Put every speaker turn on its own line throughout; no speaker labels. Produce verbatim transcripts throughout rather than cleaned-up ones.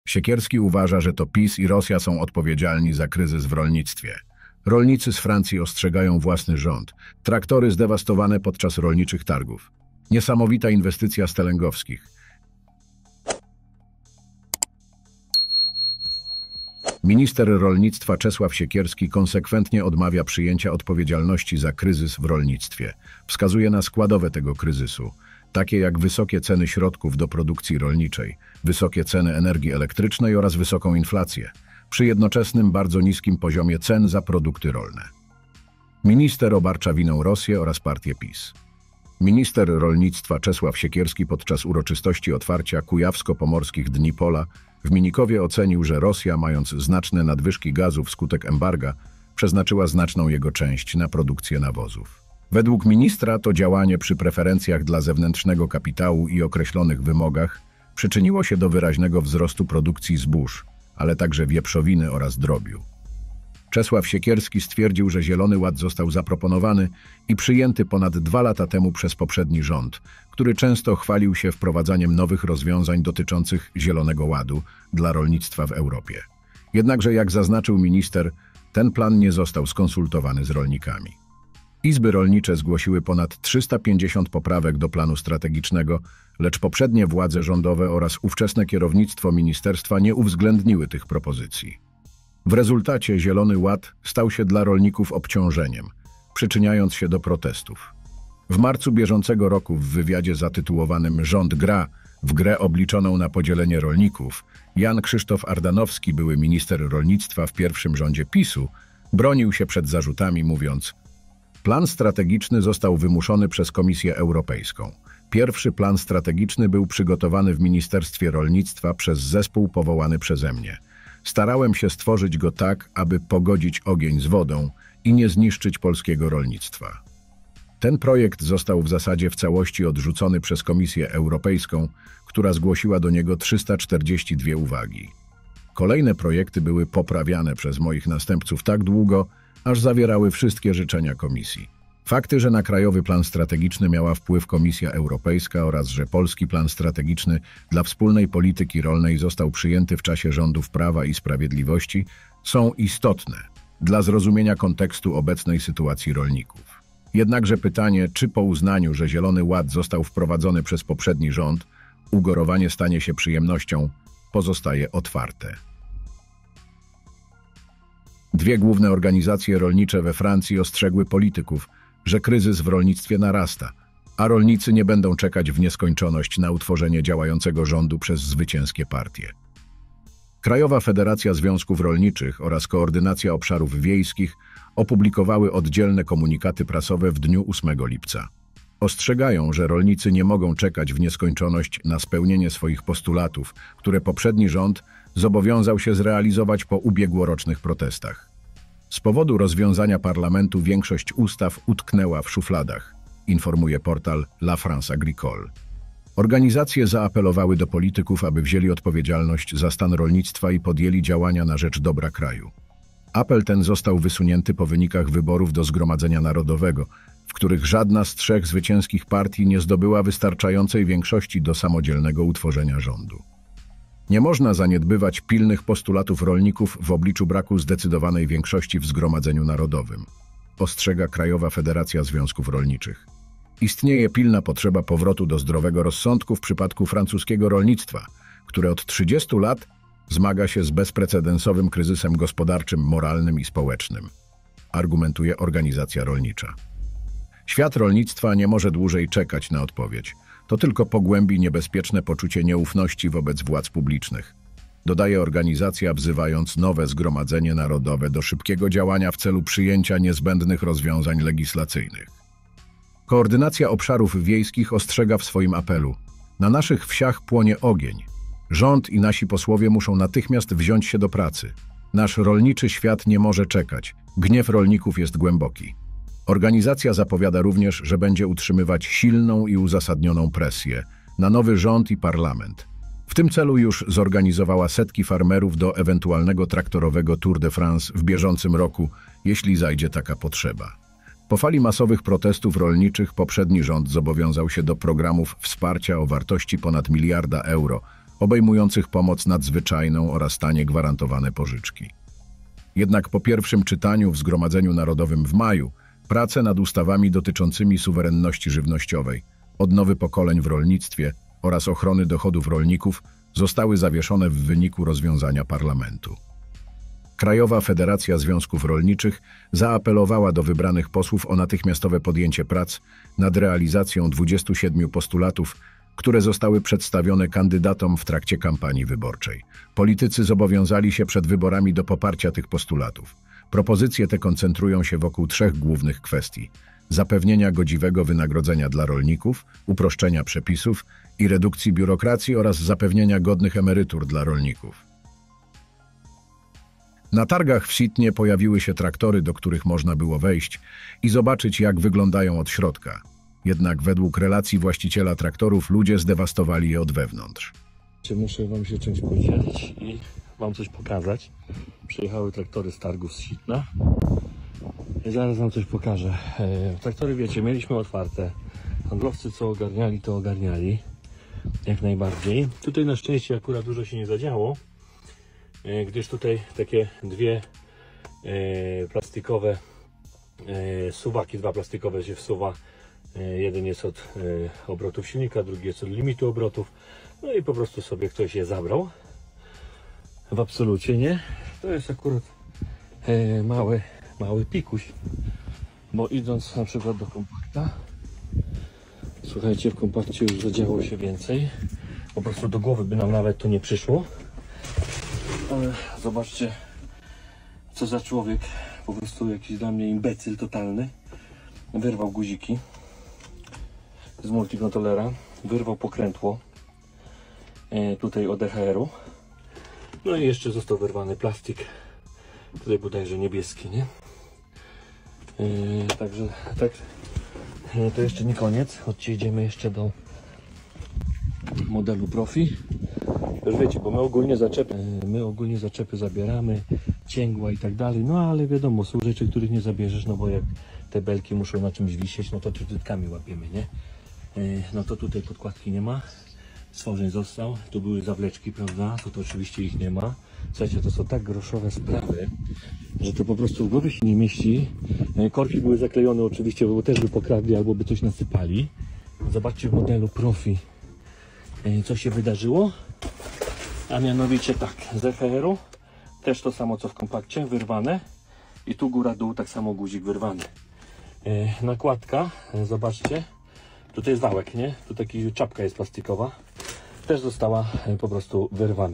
Siekierski uważa, że to PiS i Rosja są odpowiedzialni za kryzys w rolnictwie. Rolnicy z Francji ostrzegają własny rząd. Traktory zdewastowane podczas rolniczych targów. Niesamowita inwestycja Stelengowskich. Minister rolnictwa Czesław Siekierski konsekwentnie odmawia przyjęcia odpowiedzialności za kryzys w rolnictwie. Wskazuje na składowe tego kryzysu, takie jak wysokie ceny środków do produkcji rolniczej, wysokie ceny energii elektrycznej oraz wysoką inflację, przy jednoczesnym bardzo niskim poziomie cen za produkty rolne. Minister obarcza winą Rosję oraz partię PiS. Minister rolnictwa Czesław Siekierski podczas uroczystości otwarcia Kujawsko-Pomorskich Dni Pola w Minikowie ocenił, że Rosja, mając znaczne nadwyżki gazu wskutek embarga, przeznaczyła znaczną jego część na produkcję nawozów. Według ministra to działanie przy preferencjach dla zewnętrznego kapitału i określonych wymogach przyczyniło się do wyraźnego wzrostu produkcji zbóż, ale także wieprzowiny oraz drobiu. Czesław Siekierski stwierdził, że Zielony Ład został zaproponowany i przyjęty ponad dwa lata temu przez poprzedni rząd, który często chwalił się wprowadzaniem nowych rozwiązań dotyczących Zielonego Ładu dla rolnictwa w Europie. Jednakże, jak zaznaczył minister, ten plan nie został skonsultowany z rolnikami. Izby rolnicze zgłosiły ponad trzysta pięćdziesiąt poprawek do planu strategicznego, lecz poprzednie władze rządowe oraz ówczesne kierownictwo ministerstwa nie uwzględniły tych propozycji. W rezultacie Zielony Ład stał się dla rolników obciążeniem, przyczyniając się do protestów. W marcu bieżącego roku w wywiadzie zatytułowanym „Rząd gra” w grę obliczoną na podzielenie rolników, Jan Krzysztof Ardanowski, były minister rolnictwa w pierwszym rządzie PiSu, bronił się przed zarzutami, mówiąc: plan strategiczny został wymuszony przez Komisję Europejską. Pierwszy plan strategiczny był przygotowany w Ministerstwie Rolnictwa przez zespół powołany przeze mnie. Starałem się stworzyć go tak, aby pogodzić ogień z wodą i nie zniszczyć polskiego rolnictwa. Ten projekt został w zasadzie w całości odrzucony przez Komisję Europejską, która zgłosiła do niego trzysta czterdzieści dwie uwagi. Kolejne projekty były poprawiane przez moich następców tak długo, aż zawierały wszystkie życzenia Komisji. Fakty, że na Krajowy Plan Strategiczny miała wpływ Komisja Europejska oraz że Polski Plan Strategiczny dla wspólnej polityki rolnej został przyjęty w czasie rządów Prawa i Sprawiedliwości, są istotne dla zrozumienia kontekstu obecnej sytuacji rolników. Jednakże pytanie, czy po uznaniu, że Zielony Ład został wprowadzony przez poprzedni rząd, ugorowanie stanie się przyjemnością, pozostaje otwarte. Dwie główne organizacje rolnicze we Francji ostrzegły polityków, że kryzys w rolnictwie narasta, a rolnicy nie będą czekać w nieskończoność na utworzenie działającego rządu przez zwycięskie partie. Krajowa Federacja Związków Rolniczych oraz Koordynacja Obszarów Wiejskich opublikowały oddzielne komunikaty prasowe w dniu ósmego lipca. Ostrzegają, że rolnicy nie mogą czekać w nieskończoność na spełnienie swoich postulatów, które poprzedni rząd zobowiązał się zrealizować po ubiegłorocznych protestach. Z powodu rozwiązania parlamentu większość ustaw utknęła w szufladach, informuje portal La France Agricole. Organizacje zaapelowały do polityków, aby wzięli odpowiedzialność za stan rolnictwa i podjęli działania na rzecz dobra kraju. Apel ten został wysunięty po wynikach wyborów do Zgromadzenia Narodowego, w których żadna z trzech zwycięskich partii nie zdobyła wystarczającej większości do samodzielnego utworzenia rządu. Nie można zaniedbywać pilnych postulatów rolników w obliczu braku zdecydowanej większości w Zgromadzeniu Narodowym, ostrzega Krajowa Federacja Związków Rolniczych. Istnieje pilna potrzeba powrotu do zdrowego rozsądku w przypadku francuskiego rolnictwa, które od trzydziestu lat zmaga się z bezprecedensowym kryzysem gospodarczym, moralnym i społecznym, argumentuje organizacja rolnicza. Świat rolnictwa nie może dłużej czekać na odpowiedź. To tylko pogłębi niebezpieczne poczucie nieufności wobec władz publicznych, dodaje organizacja, wzywając nowe Zgromadzenie Narodowe do szybkiego działania w celu przyjęcia niezbędnych rozwiązań legislacyjnych. Koordynacja Obszarów Wiejskich ostrzega w swoim apelu: na naszych wsiach płonie ogień. Rząd i nasi posłowie muszą natychmiast wziąć się do pracy. Nasz rolniczy świat nie może czekać. Gniew rolników jest głęboki. Organizacja zapowiada również, że będzie utrzymywać silną i uzasadnioną presję na nowy rząd i parlament. W tym celu już zorganizowała setki farmerów do ewentualnego traktorowego Tour de France w bieżącym roku, jeśli zajdzie taka potrzeba. Po fali masowych protestów rolniczych poprzedni rząd zobowiązał się do programów wsparcia o wartości ponad miliarda euro obejmujących pomoc nadzwyczajną oraz tanie gwarantowane pożyczki. Jednak po pierwszym czytaniu w Zgromadzeniu Narodowym w maju prace nad ustawami dotyczącymi suwerenności żywnościowej, odnowy pokoleń w rolnictwie oraz ochrony dochodów rolników zostały zawieszone w wyniku rozwiązania parlamentu. Krajowa Federacja Związków Rolniczych zaapelowała do wybranych posłów o natychmiastowe podjęcie prac nad realizacją dwudziestu siedmiu postulatów, które zostały przedstawione kandydatom w trakcie kampanii wyborczej. Politycy zobowiązali się przed wyborami do poparcia tych postulatów. Propozycje te koncentrują się wokół trzech głównych kwestii: zapewnienia godziwego wynagrodzenia dla rolników, uproszczenia przepisów i redukcji biurokracji oraz zapewnienia godnych emerytur dla rolników. Na targach w Sydney pojawiły się traktory, do których można było wejść i zobaczyć, jak wyglądają od środka. Jednak według relacji właściciela traktorów ludzie zdewastowali je od wewnątrz.
Muszę wam się czymś podzielić i wam coś pokazać. Przyjechały traktory z targów z Sydney i zaraz wam coś pokażę. Traktory, wiecie, mieliśmy otwarte. Handlowcy co ogarniali, to ogarniali. Jak najbardziej. Tutaj na szczęście akurat dużo się nie zadziało, gdyż tutaj takie dwie e, plastikowe e, suwaki, dwa plastikowe się wsuwa. E, jeden jest od e, obrotów silnika, drugi jest od limitu obrotów. No i po prostu sobie ktoś je zabrał. W absolucie nie. To jest akurat e, mały, mały pikuś. Bo idąc na przykład do kompakta, słuchajcie, w kompakcie już zadziało się więcej. Po prostu do głowy by nam nawet to nie przyszło. Ale zobaczcie, co za człowiek, po prostu jakiś dla mnie imbecyl totalny. Wyrwał guziki z multikontrolera, wyrwał pokrętło e, tutaj od D H R-u. No i jeszcze został wyrwany plastik, tutaj bodajże niebieski, nie? E, także tak, e, to jeszcze nie koniec, chodźcie, idziemy jeszcze do modelu Profi. Już wiecie, bo my ogólnie zaczepy, my ogólnie zaczepy zabieramy, cięgła i tak dalej, no ale wiadomo, są rzeczy, których nie zabierzesz, no bo jak te belki muszą na czymś wisieć, no to trytytkami łapiemy, nie? No to tutaj podkładki nie ma, stworzeń został, tu były zawleczki, prawda, to, to oczywiście ich nie ma. Słuchajcie, to są tak groszowe sprawy, że to po prostu w głowie się nie mieści. Korki były zaklejone oczywiście, bo też by pokradli albo by coś nasypali. Zobaczcie w modelu Profi, co się wydarzyło. A mianowicie tak, z D H R-u też to samo co w kompakcie, wyrwane i tu góra dół tak samo guzik wyrwany. E, nakładka, e, zobaczcie, tutaj jest wałek, nie? Tu taki czapka jest plastikowa, też została e, po prostu wyrwana.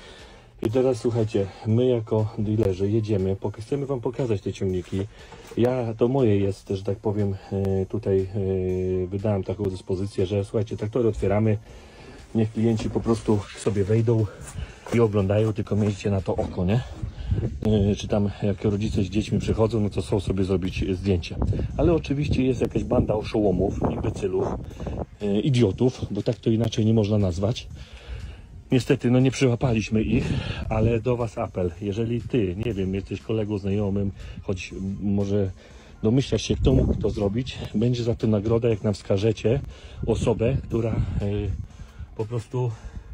I teraz słuchajcie, my jako dealerzy jedziemy, chcemy wam pokazać te ciągniki. Ja, to moje jest, że tak powiem, e, tutaj e, wydałem taką dyspozycję, że słuchajcie, traktory otwieramy. Niech klienci po prostu sobie wejdą i oglądają, tylko miejcie na to oko, nie? Yy, czy tam jak rodzice z dziećmi przychodzą, no to chcą sobie zrobić zdjęcie. Ale oczywiście jest jakaś banda oszołomów, imbecylów, yy, idiotów, bo tak to inaczej nie można nazwać. Niestety, no nie przyłapaliśmy ich, ale do was apel. Jeżeli ty, nie wiem, jesteś kolegą, znajomym, choć może domyślasz się, kto mógł to zrobić, będzie za to nagroda, jak nam wskażecie osobę, która yy, po prostu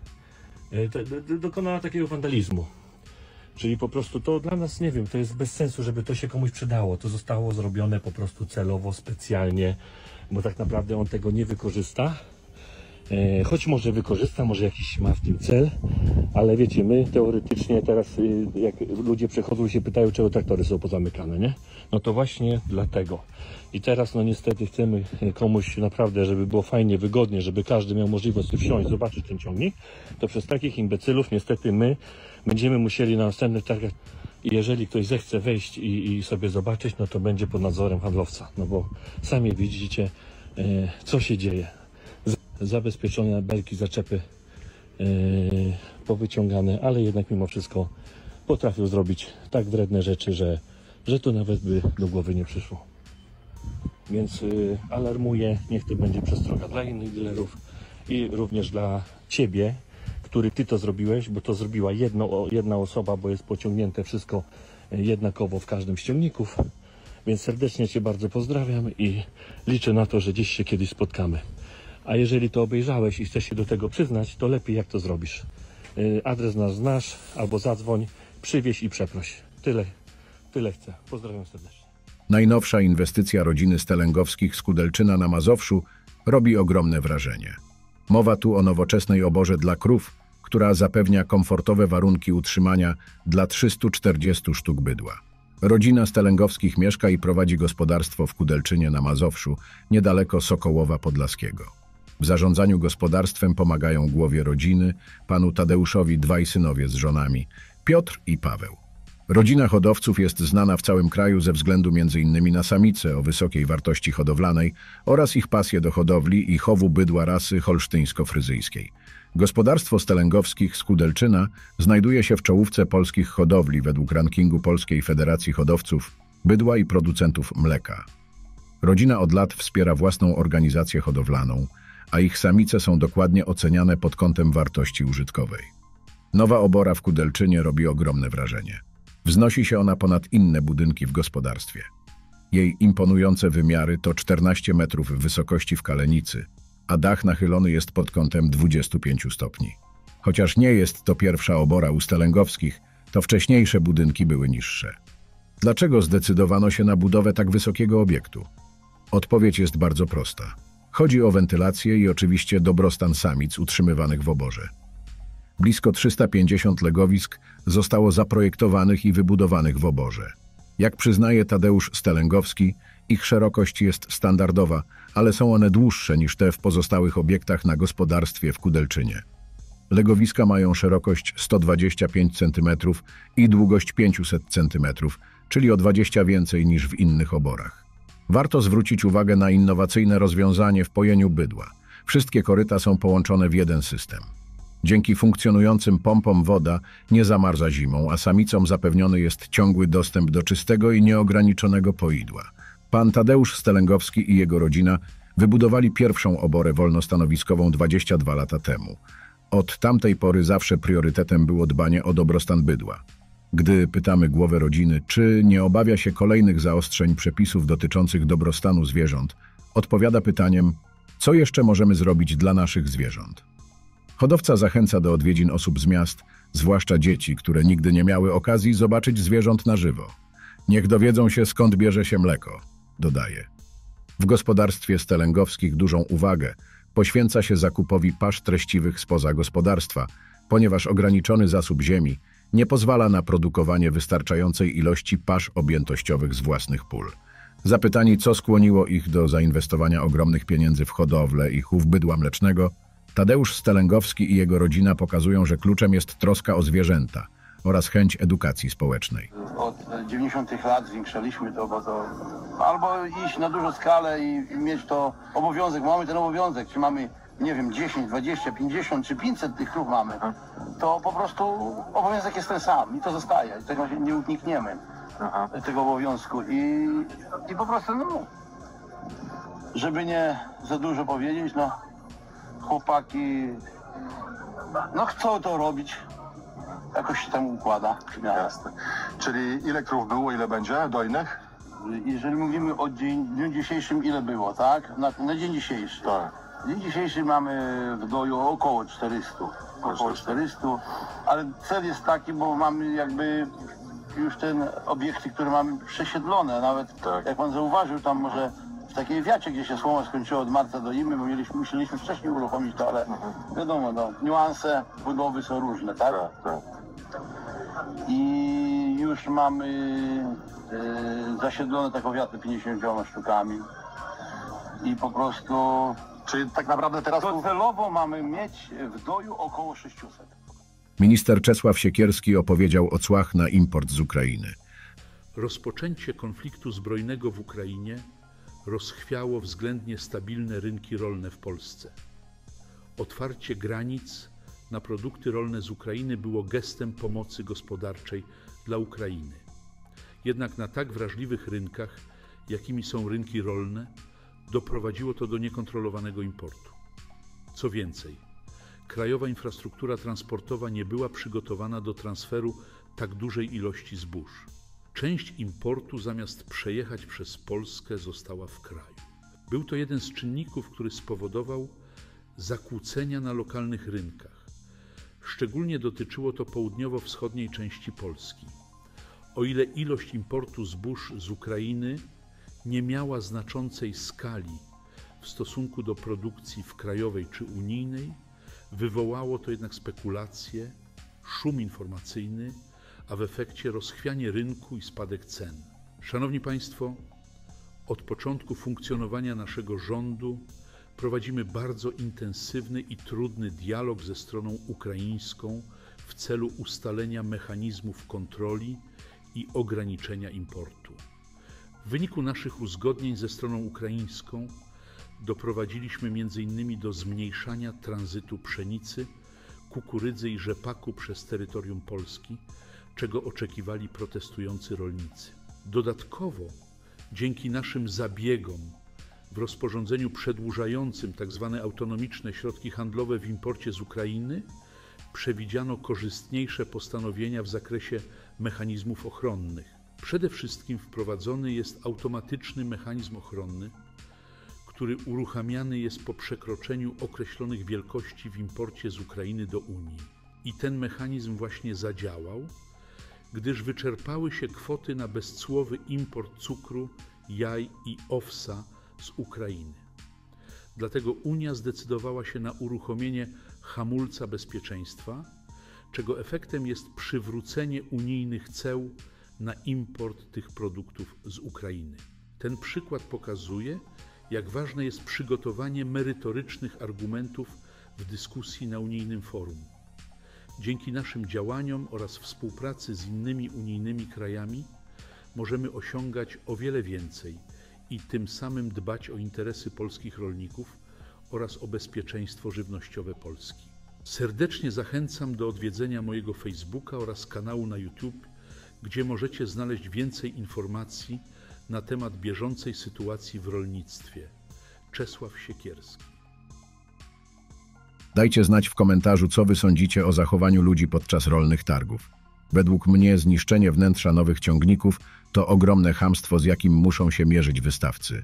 e, to, do, dokonała takiego wandalizmu. Czyli po prostu to dla nas, nie wiem, to jest bez sensu, żeby to się komuś przydało. To zostało zrobione po prostu celowo, specjalnie, bo tak naprawdę on tego nie wykorzysta. E, choć może wykorzysta, może jakiś ma w tym cel, ale wiecie, my teoretycznie teraz, jak ludzie przychodzą i się pytają, czego traktory są pozamykane, nie? No to właśnie dlatego. I teraz, no niestety chcemy komuś naprawdę, żeby było fajnie, wygodnie, żeby każdy miał możliwość wsiąść, zobaczyć ten ciągnik, to przez takich imbecylów niestety my będziemy musieli na następnych targach, jeżeli ktoś zechce wejść i, i sobie zobaczyć, no to będzie pod nadzorem handlowca, no bo sami widzicie, e, co się dzieje. Zabezpieczone belki, zaczepy yy, powyciągane, ale jednak mimo wszystko potrafią zrobić tak wredne rzeczy, że, że to nawet by do głowy nie przyszło. Więc yy, alarmuję, niech to będzie przestroga dla innych dealerów i również dla ciebie, który ty to zrobiłeś, bo to zrobiła jedno, jedna osoba, bo jest pociągnięte wszystko jednakowo w każdym z ciągników. Więc serdecznie cię bardzo pozdrawiam i liczę na to, że gdzieś się kiedyś spotkamy. A jeżeli to obejrzałeś i chcesz się do tego przyznać, to lepiej jak to zrobisz. Yy, adres nasz znasz, albo zadzwoń, przywieź i przeproś. Tyle, tyle chcę. Pozdrawiam serdecznie.
Najnowsza inwestycja rodziny Stelengowskich z Kudelczyna na Mazowszu robi ogromne wrażenie. Mowa tu o nowoczesnej oborze dla krów, która zapewnia komfortowe warunki utrzymania dla trzystu czterdziestu sztuk bydła. Rodzina Stelengowskich mieszka i prowadzi gospodarstwo w Kudelczynie na Mazowszu, niedaleko Sokołowa Podlaskiego. W zarządzaniu gospodarstwem pomagają głowie rodziny, panu Tadeuszowi dwaj synowie z żonami, Piotr i Paweł. Rodzina hodowców jest znana w całym kraju ze względu między innymi na samice o wysokiej wartości hodowlanej oraz ich pasję do hodowli i chowu bydła rasy holsztyńsko-fryzyjskiej. Gospodarstwo Stelengowskich z Kudelczyna znajduje się w czołówce polskich hodowli według rankingu Polskiej Federacji Hodowców Bydła i Producentów Mleka. Rodzina od lat wspiera własną organizację hodowlaną, a ich samice są dokładnie oceniane pod kątem wartości użytkowej. Nowa obora w Kudelczynie robi ogromne wrażenie. Wznosi się ona ponad inne budynki w gospodarstwie. Jej imponujące wymiary to czternaście metrów wysokości w kalenicy, a dach nachylony jest pod kątem dwudziestu pięciu stopni. Chociaż nie jest to pierwsza obora u Stelengowskich, to wcześniejsze budynki były niższe. Dlaczego zdecydowano się na budowę tak wysokiego obiektu? Odpowiedź jest bardzo prosta. Chodzi o wentylację i oczywiście dobrostan samic utrzymywanych w oborze. Blisko trzysta pięćdziesiąt legowisk zostało zaprojektowanych i wybudowanych w oborze. Jak przyznaje Tadeusz Stelengowski, ich szerokość jest standardowa, ale są one dłuższe niż te w pozostałych obiektach na gospodarstwie w Kudelczynie. Legowiska mają szerokość sto dwadzieścia pięć centymetrów i długość pięćset centymetrów, czyli o dwadzieścia więcej niż w innych oborach. Warto zwrócić uwagę na innowacyjne rozwiązanie w pojeniu bydła. Wszystkie koryta są połączone w jeden system. Dzięki funkcjonującym pompom woda nie zamarza zimą, a samicom zapewniony jest ciągły dostęp do czystego i nieograniczonego poidła. Pan Tadeusz Stelengowski i jego rodzina wybudowali pierwszą oborę wolnostanowiskową dwadzieścia dwa lata temu. Od tamtej pory zawsze priorytetem było dbanie o dobrostan bydła. Gdy pytamy głowę rodziny, czy nie obawia się kolejnych zaostrzeń przepisów dotyczących dobrostanu zwierząt, odpowiada pytaniem, co jeszcze możemy zrobić dla naszych zwierząt. Hodowca zachęca do odwiedzin osób z miast, zwłaszcza dzieci, które nigdy nie miały okazji zobaczyć zwierząt na żywo. Niech dowiedzą się, skąd bierze się mleko, dodaje. W gospodarstwie Stelengowskich dużą uwagę poświęca się zakupowi pasz treściwych spoza gospodarstwa, ponieważ ograniczony zasób ziemi nie pozwala na produkowanie wystarczającej ilości pasz objętościowych z własnych pól. Zapytani, co skłoniło ich do zainwestowania ogromnych pieniędzy w hodowlę i chów bydła mlecznego, Tadeusz Stelengowski i jego rodzina pokazują, że kluczem jest troska o zwierzęta oraz chęć edukacji społecznej.
Od dziewięćdziesiątych lat zwiększaliśmy to, bo to albo iść na dużą skalę i, i mieć to obowiązek, mamy ten obowiązek, czy mamy, nie wiem, dziesięć, dwadzieścia, pięćdziesiąt czy pięćset tych krów mamy, to po prostu obowiązek jest ten sam i to zostaje, tego się nie unikniemy, Aha. tego obowiązku i, i po prostu, no, żeby nie za dużo powiedzieć, no, chłopaki, no chcą to robić, jakoś się tam układa.
Jasne. Czyli ile krów było, ile będzie dojnych?
Jeżeli mówimy o dzień, dniu dzisiejszym, ile było, tak? Na, na dzień dzisiejszy.
Tak.
Dzień dzisiejszy mamy w doju około czterystu. Około czterystu, ale cel jest taki, bo mamy jakby już ten obiekty, które mamy przesiedlone. Nawet tak. Jak pan zauważył, tam może w takiej wiacie, gdzie się słoma skończyła od marca do zimy, bo mieliśmy, musieliśmy wcześniej uruchomić to, ale mhm. wiadomo, no, niuanse budowy są różne, tak?
Tak, tak.
I już mamy e, zasiedlone taką wiatę pięćdziesięcioma sztukami i po prostu...
Czyli tak naprawdę teraz...
Docelowo mamy mieć w doju około sześciuset.
Minister Czesław Siekierski opowiedział o cłach na import z Ukrainy.
Rozpoczęcie konfliktu zbrojnego w Ukrainie rozchwiało względnie stabilne rynki rolne w Polsce. Otwarcie granic na produkty rolne z Ukrainy było gestem pomocy gospodarczej dla Ukrainy. Jednak na tak wrażliwych rynkach, jakimi są rynki rolne, doprowadziło to do niekontrolowanego importu. Co więcej, krajowa infrastruktura transportowa nie była przygotowana do transferu tak dużej ilości zbóż. Część importu zamiast przejechać przez Polskę została w kraju. Był to jeden z czynników, który spowodował, zakłócenia na lokalnych rynkach. Szczególnie dotyczyło to południowo-wschodniej części Polski. O ile ilość importu zbóż z Ukrainy nie miała znaczącej skali w stosunku do produkcji w krajowej czy unijnej, wywołało to jednak spekulacje, szum informacyjny, a w efekcie rozchwianie rynku i spadek cen. Szanowni Państwo, od początku funkcjonowania naszego rządu prowadzimy bardzo intensywny i trudny dialog ze stroną ukraińską w celu ustalenia mechanizmów kontroli i ograniczenia importu. W wyniku naszych uzgodnień ze stroną ukraińską doprowadziliśmy między innymi do zmniejszania tranzytu pszenicy, kukurydzy i rzepaku przez terytorium Polski, czego oczekiwali protestujący rolnicy. Dodatkowo, dzięki naszym zabiegom w rozporządzeniu przedłużającym tzw. autonomiczne środki handlowe w imporcie z Ukrainy, przewidziano korzystniejsze postanowienia w zakresie mechanizmów ochronnych. Przede wszystkim wprowadzony jest automatyczny mechanizm ochronny, który uruchamiany jest po przekroczeniu określonych wielkości w imporcie z Ukrainy do Unii. I ten mechanizm właśnie zadziałał, gdyż wyczerpały się kwoty na bezcłowy import cukru, jaj i owsa z Ukrainy. Dlatego Unia zdecydowała się na uruchomienie hamulca bezpieczeństwa, czego efektem jest przywrócenie unijnych ceł na import tych produktów z Ukrainy. Ten przykład pokazuje, jak ważne jest przygotowanie merytorycznych argumentów w dyskusji na unijnym forum. Dzięki naszym działaniom oraz współpracy z innymi unijnymi krajami możemy osiągać o wiele więcej i tym samym dbać o interesy polskich rolników oraz o bezpieczeństwo żywnościowe Polski. Serdecznie zachęcam do odwiedzenia mojego Facebooka oraz kanału na YouTube, gdzie możecie znaleźć więcej informacji na temat bieżącej sytuacji w rolnictwie. Czesław Siekierski.
Dajcie znać w komentarzu, co wy sądzicie o zachowaniu ludzi podczas rolnych targów. Według mnie zniszczenie wnętrza nowych ciągników to ogromne chamstwo, z jakim muszą się mierzyć wystawcy.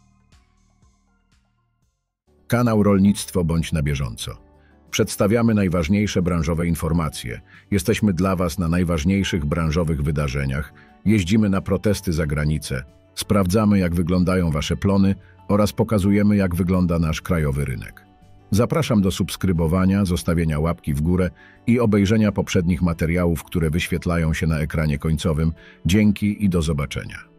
Kanał Rolnictwo bądź na bieżąco. Przedstawiamy najważniejsze branżowe informacje. Jesteśmy dla Was na najważniejszych branżowych wydarzeniach. Jeździmy na protesty za granicę. Sprawdzamy, jak wyglądają Wasze plony oraz pokazujemy, jak wygląda nasz krajowy rynek. Zapraszam do subskrybowania, zostawienia łapki w górę i obejrzenia poprzednich materiałów, które wyświetlają się na ekranie końcowym. Dzięki i do zobaczenia.